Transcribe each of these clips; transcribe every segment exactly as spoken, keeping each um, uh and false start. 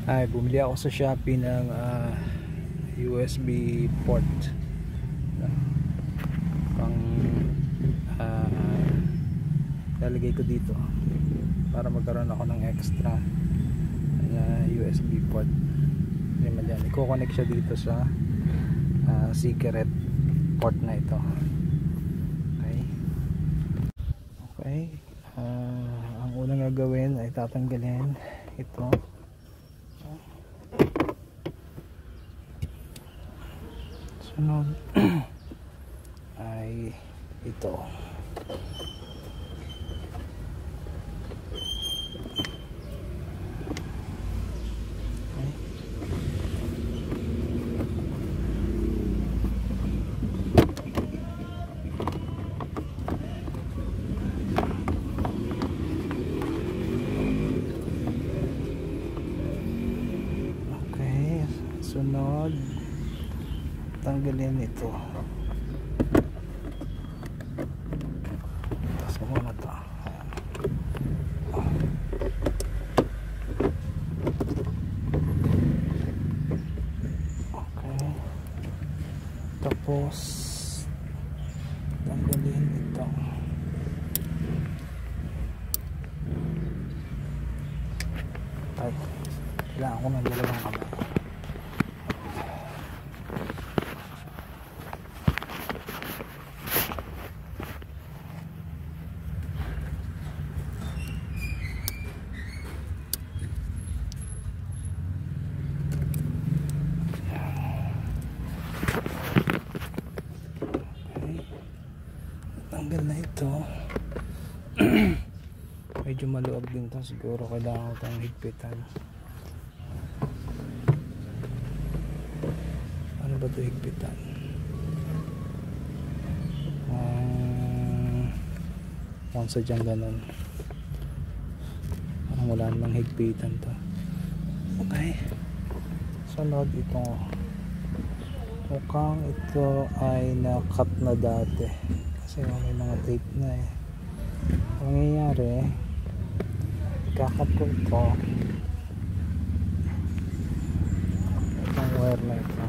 Ay, bumili ako sa Shopee ng uh, U S B port uh, pang uh, lalagay ko dito para magkaroon ako ng extra uh, U S B port. I-connect siya dito sa uh, secret port na ito. Okay, okay. Uh, ang unang gagawin ay tatanggalin ito. Sunod ay ito. Okay, sunod tanggalin ito. Tapos ko muna ito. Okay, tapos tanggalin ito. Ay, kailangan ko ng dalawang kamay. Tanggal na ito. Medyo maluwag din to, siguro kailangan ko itong higpitan. Ano ba ito higpitan? Um, kung sadyang ganun, parang wala namang higpitan to. Okay, sunod ito. Mukhang ito ay na-cut na dati kasi may mga tape na eh. Ang nangyayari, kakat ko ito, itong wire na ito.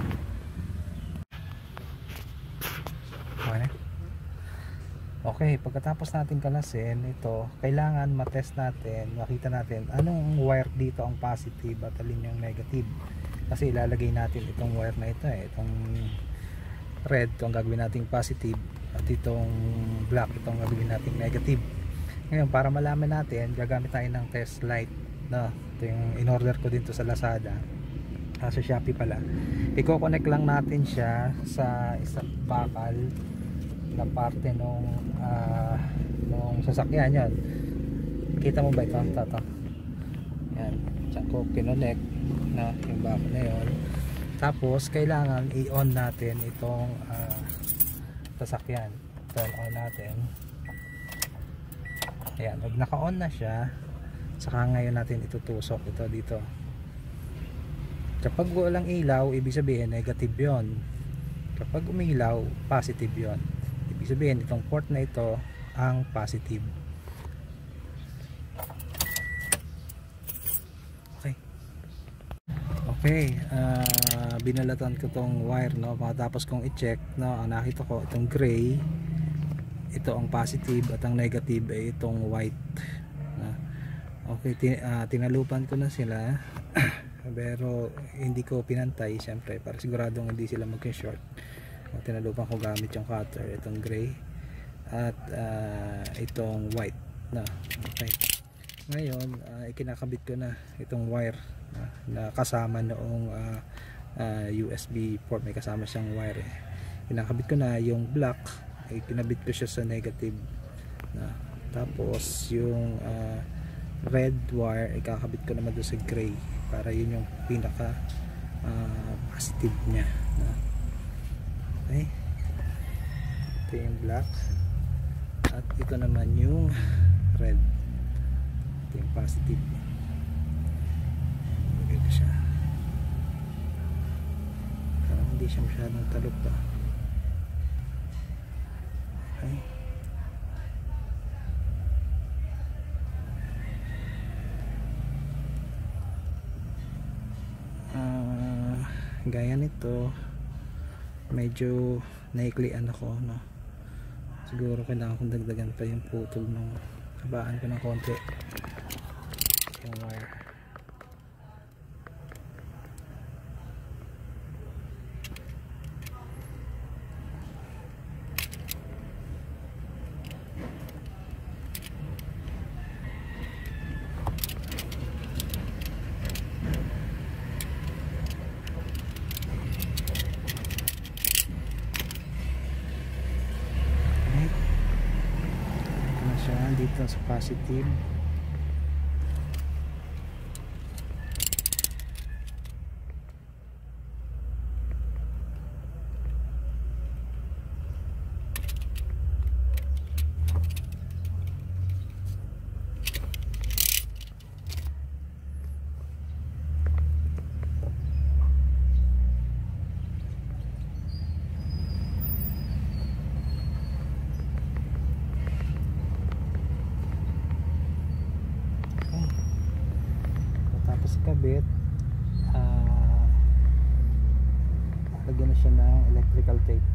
Okay, okay, pagkatapos natin kalasin ito, kailangan matest natin, makita natin anong wire dito ang positive at alin yung negative, kasi ilalagay natin itong wire na ito eh, itong red itong gagawin nating positive at itong black itong gagawin nating negative. Ngayon, para malaman natin, gagamit tayo ng test light, no? Ito yung in-order ko dito sa Lazada, ah, sa Shopee pala. I-connect lang natin siya sa isang bakal na parte nung uh, nung sasakyan yan. Kita mo ba ito? Tato. Yan, diyan ko kinonect na yung bakal na yun. Tapos kailangan i-on natin itong uh, sasakyan. Turn on natin. Ayan, pag naka-on na siya, saka ngayon natin itutusok ito dito. Kapag walang ilaw, ibig sabihin negative yon. Kapag umilaw, positive yon. Ibig sabihin itong port na ito ang positive. Okay. Okay, uh, binalatan ko tong wire, no, tapos kong i-check, no, nakita ko itong gray, ito ang positive at ang negative ay itong white. Okay, tin uh, tinalupan ko na sila pero hindi ko pinantay siyempre para siguradong hindi sila mag-short. Tinalupan ko gamit yung cutter, itong gray at uh, itong white na. Okay, ngayon uh, ikinakabit ko na itong wire uh, na kasama noong uh, uh, U S B port, may kasama siyang wire eh. Kinakabit ko na yung black, ay kinabit ko siya sa negative na. Tapos yung uh, red wire ay kakabit ko naman doon sa gray para yun yung pinaka uh, positive nya na. Okay, ito yung black at ito naman yung red, ito yung positive. Lagay ko siya para hindi siya masyadong talog pa. Okay, gaya nito medyo naiklian ako, no? Siguro kailangan kong dagdagan pa yung putol ng habaan ko ng konti yung wire. Dito sa positive, kabit, uh, lagyan na siya ng electrical tape.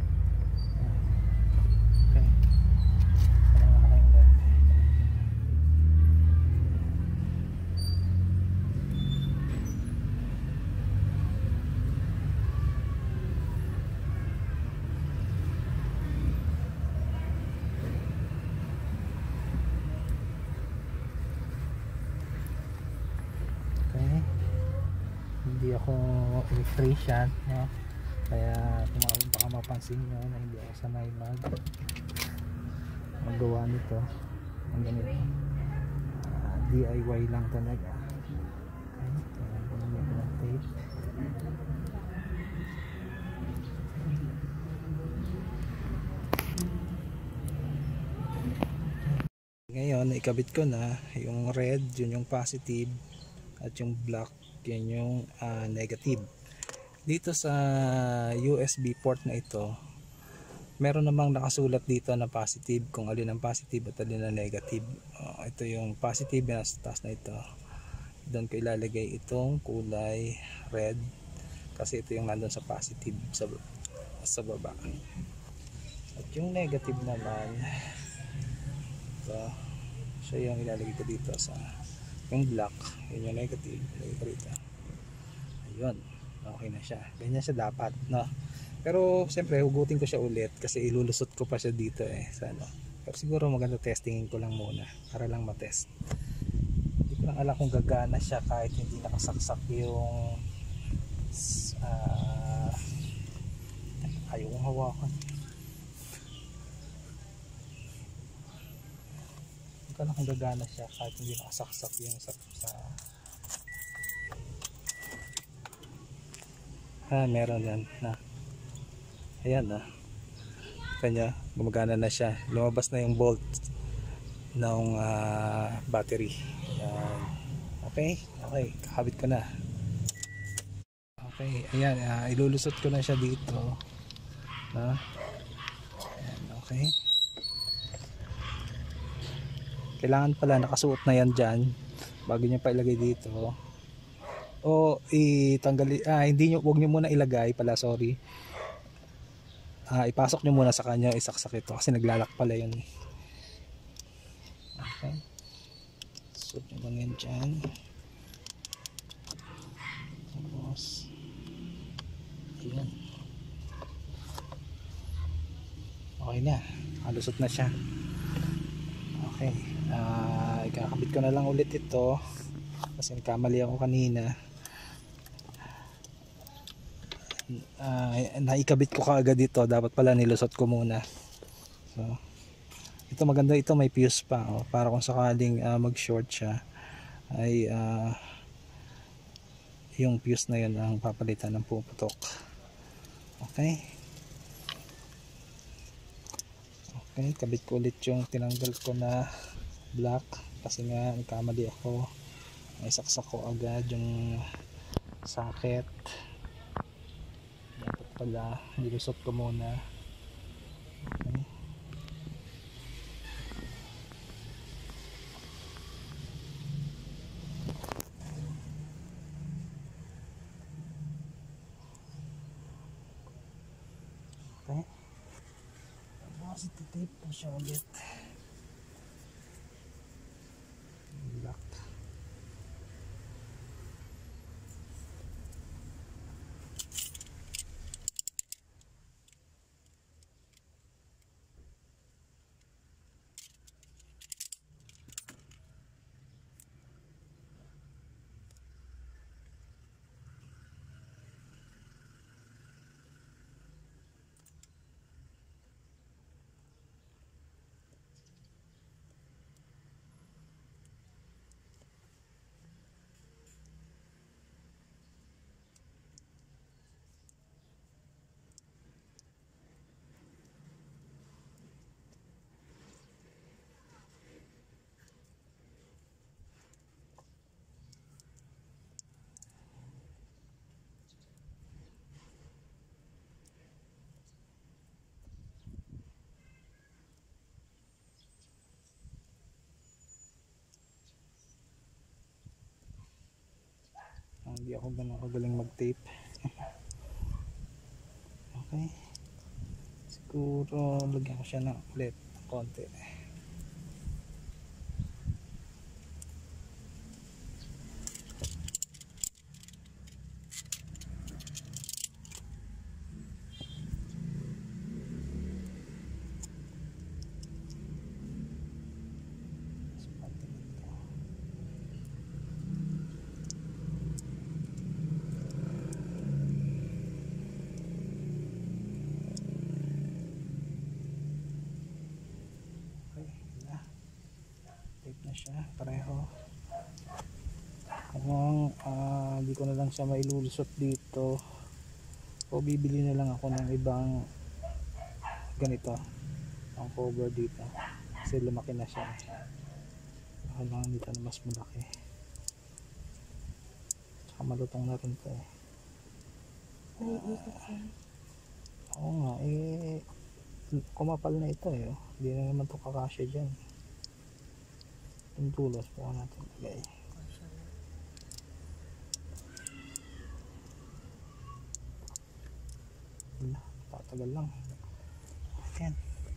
Okay. Hindi ako electrician, no? Kaya kung baka mapansin nyo na hindi ako sanay mag magawa nito ang ganito, uh, D I Y lang talaga. Okay, kaya ganyan ko ng tape. Ngayon ikabit ko na yung red, yun yung positive, at yung black yan yung uh, negative. Dito sa U S B port na ito, meron namang nakasulat dito na positive, kung alin ang positive at alin ang negative. Uh, ito yung positive na sa taas na ito. Doon ko ilalagay itong kulay red kasi ito yung nandun sa positive sa, sa baba. At yung negative naman, ito, siya yung ilalagay ko dito sa yung black, yun yung negative, ilagay ko rito. Ayun, okay na siya. Ganyan siya dapat, no? Pero siyempre hugutin ko siya ulit kasi ilulusot ko pa siya dito eh sa ano. Pero siguro maganda testingin ko lang muna para lang matest. Hindi ko lang alam kung gagana siya kahit hindi nakasaksak yung uh, ayaw kong hawakan. Kung gagana siya kahit hindi nakasaksak yung sa, sa ah, meron yan na ayan na kanya gumagana na siya, lumabas na yung bolt ng uh, battery. Ayan. Okay, okay, kakabit ko na. Okay, ayan, uh, ilulusot ko na siya dito, no? Ayan, okay. Kailangan pala nakasuot na yan dyan bago nyo pa ilagay dito o itanggali, ah hindi nyo, huwag nyo muna ilagay pala, sorry, ah, ipasok nyo muna sa kanya, isaksak ito kasi naglalak pala yun. Okay, suot nyo lang yan dyan, tapos ayan, okay na, halusot na siya. Okay, uh, ikakabit ko na lang ulit ito kasi nagkamali ako kanina. Uh, naikabit ko kaagad dito, dapat pala nilusot ko muna. So, ito maganda, ito may fuse pa, oh, para kung sakaling uh, mag short siya ay uh, yung fuse na yun ang papalitan ng puputok. Okay, okay, kabit ko ulit yung tinanggal ko na black kasi nga nagkamali ako, ay saksak ko agad yung socket, dapat pala nilusot ko muna. Okay, Tapos iti-tape mo siya ulit. Lock. Hindi ako ganun kagaling mag-tape. Okay, siguro lagyan ko siya ng ulit konti. Na siya pareho. Kung uh, hindi ko na lang siya mailulusot dito o bibili na lang ako ng ibang ganito ang cover dito kasi lumaki na siya eh. Baka lang dito na mas malaki, tsaka malutong na rin to eh. Uh, oo nga eh, kumapal na ito eh, hindi na naman ito kakasya dyan. Yung tulos po natin lagay. Wala, tatagal lang. Ayan.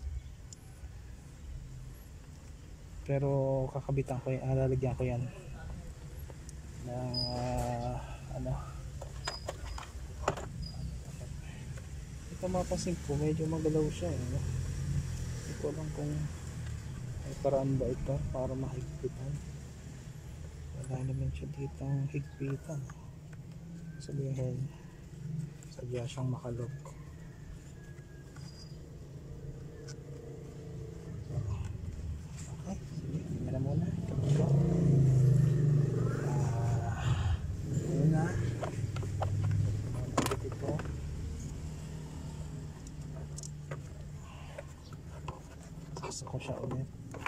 Pero kakabitan ko yan, lalagyan ko yan ng uh, ano. Ito mapasin ko, medyo magalaw siya eh. Hindi ko lang kung ay paraan ba ito para mahigpitan. Wala naman siya dito ang higpitan. Sabihin sadya siyang makalog. Okay, sige, tingnan na muna. Ah, yun na. Ito sasa ko siya ulit.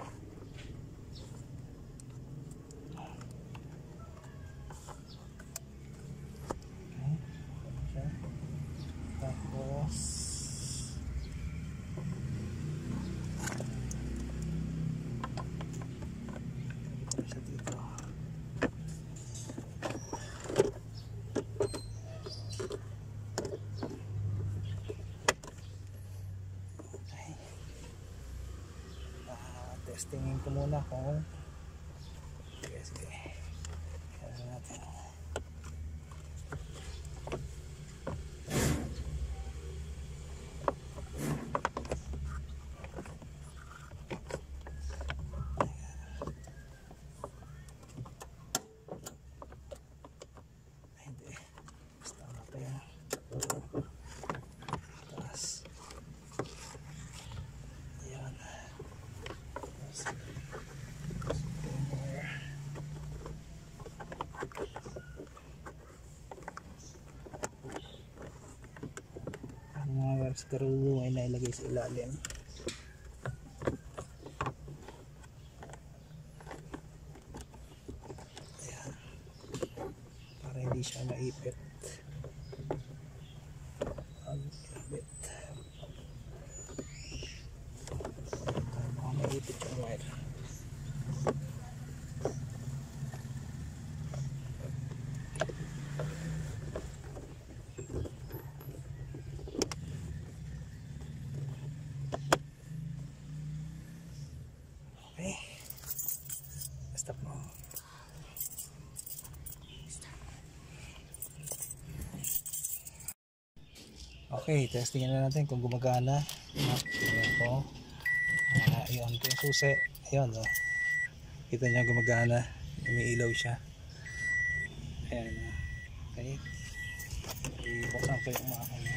Testingin ko muna kung sige sige kaya natin. Ay, hindi basta na pa yan. Taas yan. Siguro ay nailagay sa ilalim. Ayan. Para hindi siya maipit. Pag-ibit. Baka maipit yung wire. Okay, testingin na natin kung gumagana. Tingnan ko. Uh, ayun ko yung susi. Ayun, oh. Kita nyo gumagana. Umiilaw siya. Ayan. Okay. Ibuksan ko yung mga kanya.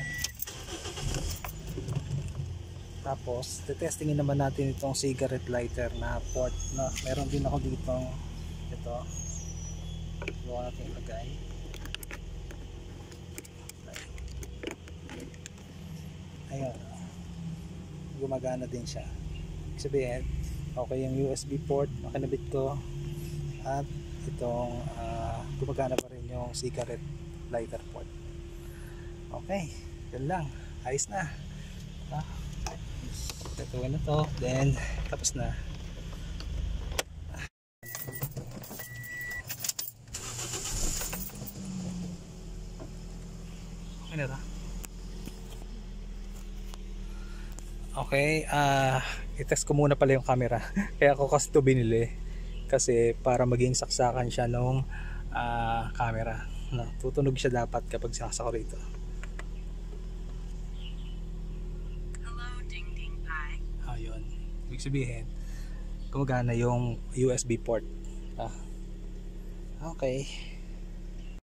Tapos, testingin naman natin itong cigarette lighter na port. Na, meron din ako dito. Ito. Buka natin ilagay. Ayun. Gumagana din siya. Ibig sabihin, okay yung U S B port na kinabit ko. At itong uh, gumagana pa rin yung cigarette lighter port. Okay. Yan lang. Ayos na. Ah. Tatuan na to. Then, tapos na. Okay na to. Okay, ah, uh, i-test ko muna pala yung camera. Kaya ako kasi ito binili kasi para maging saksakan siya nung uh, camera. No, tutunog siya dapat kapag saksak ko rito. Hello, ding ding pie. Ayun. Ibig sabihin, gumagana yung U S B port. Ah. Okay.